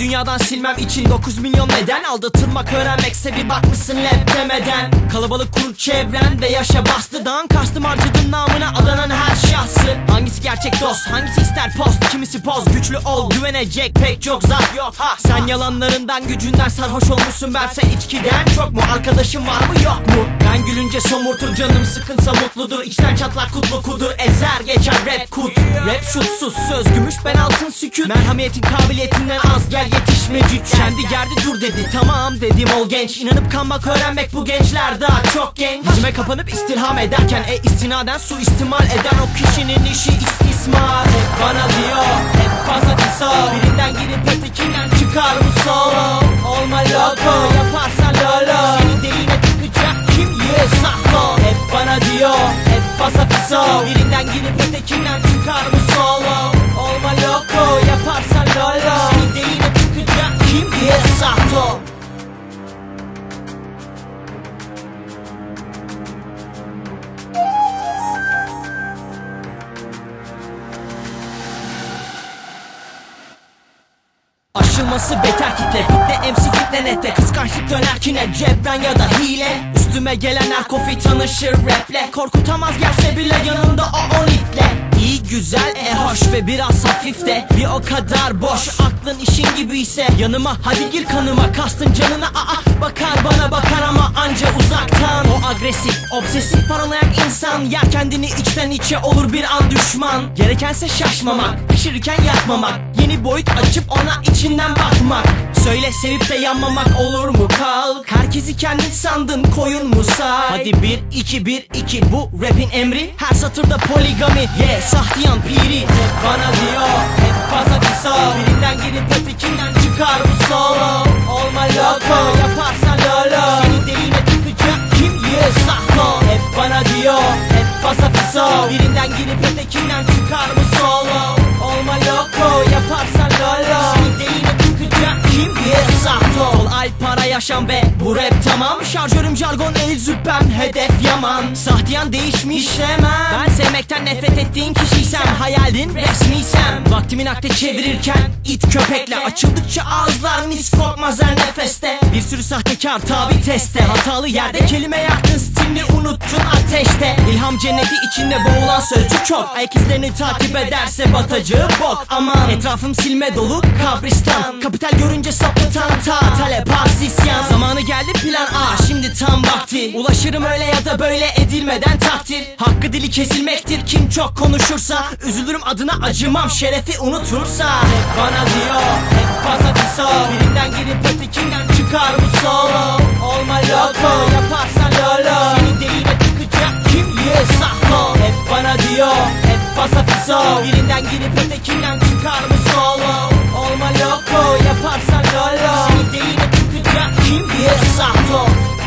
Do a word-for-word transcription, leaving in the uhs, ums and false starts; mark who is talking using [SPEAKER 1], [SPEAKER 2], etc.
[SPEAKER 1] dünyadan silmem için dokuz milyon neden. Aldatılmak öğrenmekse bir bakmışsın lep demeden. Kalabalık kur çevren ve yaşa bastı. Dağın kastım harcadın namına adanan her şahsı. Hangisi gerçek dost, hangisi ister post, kimisi poz. Güçlü ol, güvenecek pek çok zat yok ha. Sen yalanlarından gücünden sarhoş olmuşsun, bense içkiden çok mu? Arkadaşın var mı yok mu? Ben gülünce somurtur, canım sıkınsa mutludur. İçten çatlak kutlu kudur, ezer geçer rap kut. Rap şutsuz söz gümüş, ben altın sükut. Merhametin kabiliyetinden az, gel yetişmeci. Kendi geldi dur dedi, tamam dedim ol genç. İnanıp kanmak öğrenmek bu gençler daha çok genç. Yüzüme kapanıp istirham ederken e istinaden suistimal eden o kişinin işi istismar. Hep bana diyor, hep fazla kısa. Birinden girip ötekinden çıkar bu solo. Olma loco, yaparsan lolo. Seni deliğine tıkacak kim yiyor sahlo. Hep bana diyor, hep fazla kısa. Birinden girip ötekinden çıkar bu solo. Olma loco, yaparsan lolo. Seni deliğine tıkacak kim yiyor sahlo. Aşılması beter kitle, fitne M C fitne nette. Kıskançlık döner kine, cebren ya da hile. Üstüme gelen her kofi tanışır raple. Korkutamaz gelse bile yanımda o on itle. İyi güzel e hoş ve biraz hafif de bir o kadar boş. Aklın işin gibi ise yanıma hadi gir kanıma. Kastın canına aa bakar bana bakar ama anca uzaktan. O agresif obsesif paranoyak insan yer kendini içten içe olur bir an düşman. Gerekense şaşmamak, pişirirken yakmamak. Yeni boyut açıp ona içinden bakmak. Söyle sevip de yanmamak olur mu kalk. Herkesi kendin sandın koyun mu say. Hadi bir iki bir iki bu rapin emri. Her satırda poligami yeah sahtiyan piri. Hep bana diyor hep fazla kısa. Birinden girip ötekinden çıkar bu solo. Olma loco yaparsan lolo. Seni deliğine tıkacak kim yiyor sahlo. Hep bana diyor hep fazla kısa. Birinden girip ötekinden çıkar bu solo. Olma loco yaparsan lolo. Seni deliğine tıkacak kim yiyor sahlo. Ol alp para yaşam ve bu rap tamam. Şarjörüm jargon el züppem hedef yaman. Sahtiyan değişmiş hemen. Ben sevmekten nefret ettiğin kişiysem, hayalin resmiysem. Vaktimin akte çevirirken it köpekle. Açıldıkça ağızlar mis kokmaz her nefeste. Bir sürü sahtekar tabi teste. Hatalı yerde kelime yaktın, stilini unuttun ateşte. İlham cenneti içinde boğulan sözcü çok. Ayak izlerini takip ederse batacağı bok. Aman etrafım silme dolu kabristan. Kapital görünce sapıtan ta talep arz isyan. Zamanı geldi plan A şimdi tam vakti. Ulaşırım öyle ya da böyle edilmeden takdir. Hakkı dili kesilmektir kim çok konuşursa. Üzülürüm adına acımam şerefi unutursa. Hep bana diyor hep fazla kısa. Birinden girip ötekinden çıkar bu solo. Olma loco yaparsan lolo. Seni deliğine tıkacak kim yiyor sahlo. Hep bana diyor hep fazla kısa. Birinden girip ötekinden çıkar bu solo. Olma loco yaparsan lolo. Seni deliğine tıkacak kim yiyor sahlo.